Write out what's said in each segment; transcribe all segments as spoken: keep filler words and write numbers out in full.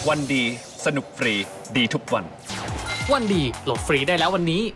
วันดีสนุกฟรีดีทุกวันวันดีโหลดฟรีได้แล้ววันนี้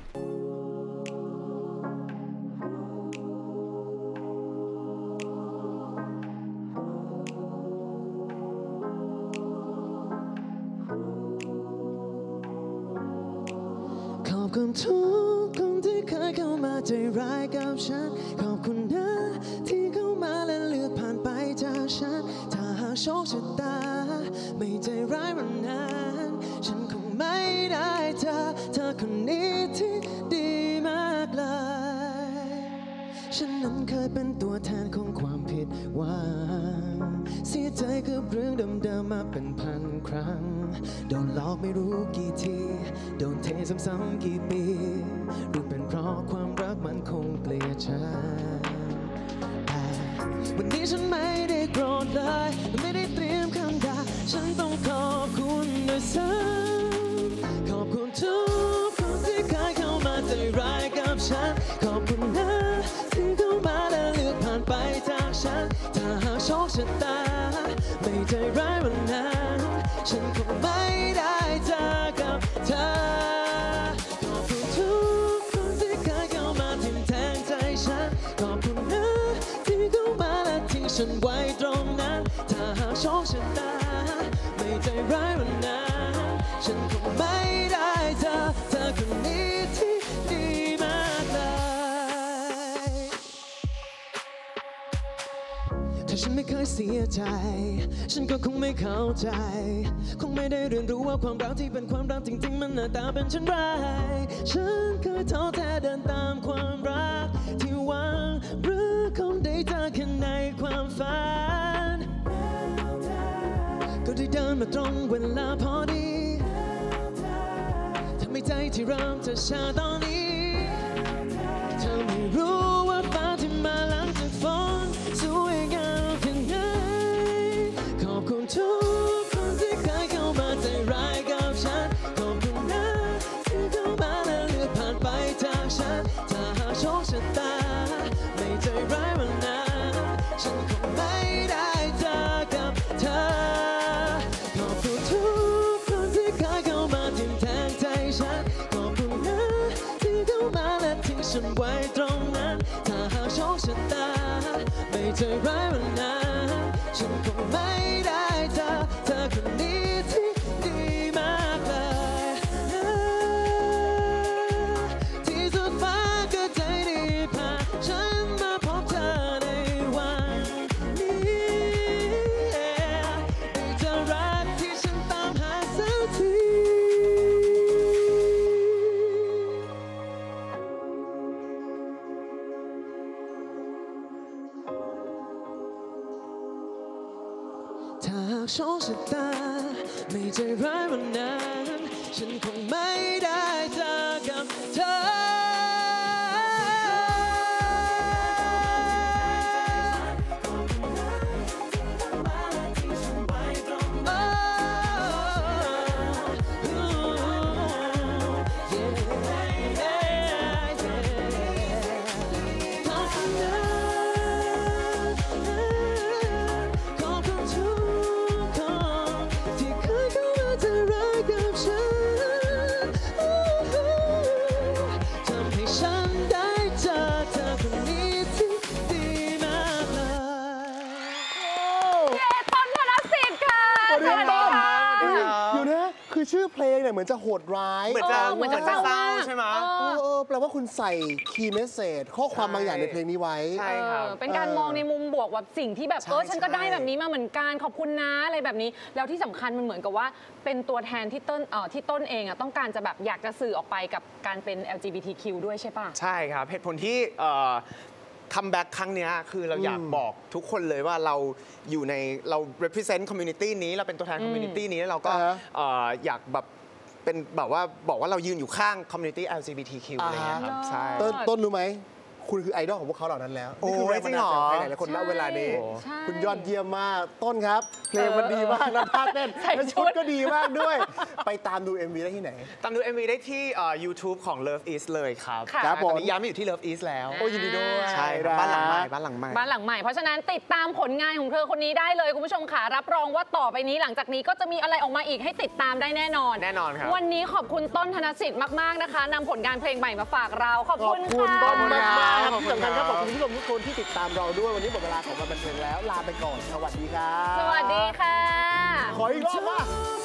ขอบคุณทุกคนที่เคยเข้ามาใจร้ายกับฉันขอบคุณนะที่เข้ามาและเลือกผ่านไปจากฉันถ้าหากโชคชะตาไม่ใจร้ายวันนั้นฉันคงไม่ได้เธอเธอคนนี้ที่ดีมากเลยฉันนั้นเคยเป็นตัวแทนของความผิดหวังเสียใจกับเรื่องเดิมๆมาเป็นพันครั้งโดนหลอกไม่รู้กี่ทีโดนเทซ้ำๆกี่ปีหรือเป็นเพราะความรักมันคงเกลียดฉันแต่วันนี้ฉันไม่ได้โกรธเลยไม่ได้เตรียมคำด่าฉันต้องขอบคุณด้วยซ้ำขอบคุณทุกคนที่เคยเข้ามาใจร้ายกับฉันขอบคุณนะที่เข้ามาและเลือกผ่านไปจากฉันถ้าหากโชคชะตาไม่ใจร้ายวันนั้นฉันคงไม่ได้เจอกับเธอขอบคุณทุกคนที่เคยเข้ามาทิ่มแทงใจฉันขอบคุณนะที่เข้ามาและทิ้งฉันไว้ตรงนั้นถ้าหากโชคชะตาไม่ใจร้ายวันนั้นฉันคงไม่ได้เจอเธอคนนี้ที่ดีมากเลยถ้าฉันไม่เคยเสียใจฉันก็คงไม่เข้าใจคงไม่ได้เรียนรู้ว่าความรักที่เป็นความรักจริงๆมันหน้าตาเป็นเช่นไรฉันเคยท้อแท้เดินตามความรักที่หวังหรือคงได้เจอแค่ในความฝันก็ได้เดินมาตรงเวลาพอดีทำให้ใจที่เริ่มจะชาตอนนี้เธอไม่รู้ว่าฟ้าที่มาหลังจากฝนสวยงามแค่ไหนขอบคุณทุกคนที่เคยเข้ามาใจร้ายกับฉันขอบคุณนะที่เข้ามาและเลือกผ่านไปจากฉันถ้าหากโชคชะตาไม่ใจร้ายวันนั้นฉันคงไม่ได้เจอกับเธอขอบคุณทุกคนที่เคยเข้ามาทิ่มแทงใจฉันขอบคุณนะที่เข้ามาและทิ้งฉันไว้ตรงนั้นถ้าหากโชคชะตาไม่ใจร้ายวันนั้นฉันคงไม่ได้เจอเธอคนนี้ที่ดีมากเลยที่สุดฟ้าก็ใจดีพาฉันมาพบเธอในวันนี้ได้เจอรักที่ฉันตามหาสักทีถ้าหากโชคชะตาไม่ใจร้ายวันนั้นฉันคงไม่ได้เจอกับเธอชื่อเพลงเนี่ยเหมือนจะโหดร้ายเหมือนจะเหมือนจะเศร้าใช่ไหมเออเออแปลว่าคุณใส่คีย์เมสเสจข้อความบางอย่างในเพลงนี้ไว้ใช่ครับเป็นการมองในมุมบวกแบบสิ่งที่แบบเออฉันก็ได้แบบนี้มาเหมือนกันขอบคุณนะอะไรแบบนี้แล้วที่สำคัญมันเหมือนกับว่าเป็นตัวแทนที่ต้นเอ่อที่ต้นเองอ่ะต้องการจะแบบอยากจะสื่อออกไปกับการเป็น แอล จี บี ที คิว ด้วยใช่ป่ะใช่ครับเหตุผลที่คัมแบ็กครั้งนี้คือเราอยากบอกทุกคนเลยว่าเราอยู่ในเรา represent community นี้เราเป็นตัวแทน community นี้แล้วเราก็อยากแบบเป็นแบบว่าบอกว่าเรายืนอยู่ข้าง community แอล จี บี ที คิว อะไรเงี้ยครับใช่ต้นต้นรู้ไหมคุณคือไอดอลของพวกเขาเหล่านั้นแล้วโอ้นี่คือแรงบันดาลใจของใครหลายๆคนณเวลานี้ใช่คุณยอดเยี่ยมมากต้นครับเพลงมันดีมากแล้วท่าเต้นใส่และชุชุดดก็ดีมากด้วย ไปตามดู เอ็ม วี ได้ที่ไหนตามดู เอ็ม วี ได้ที่เอ่อ YouTube ของ Love Is เลยครับค่ะครับผมตอนนี้ย้ายมาอยู่ที่ Love Is แล้วโอ้ยินดีด้วยใช่ครับบ้านหลังใหม่บ้านหลังใหม่บ้านหลังใหม่ เพราะฉะนั้นติดตามผลงานของเธอคนนี้ได้เลยคุณผู้ชมค่ะรับรองว่าต่อไปนี้หลังจากนี้ก็จะมีอะไรออกมาอีกให้ติดตามได้แน่นอนแน่นอนครับวันนี้ขอบคุณต้นธนสิทธิ์มากๆนะคะนำผลงานเพลงใหม่มาฝากเราขอบขอคุบณคุณค่ะต้นมากมากๆขอบคุณที่สำคัญครับคขรัอบบ คุณผู้ชมทุกคนที่ติดตามเราด้วยวันนี้หมดเวลาของวันบันเทิงแล้วลาไปก่อนสวัสดีครับสวัสดีค่ะขออีกรอบว่าเ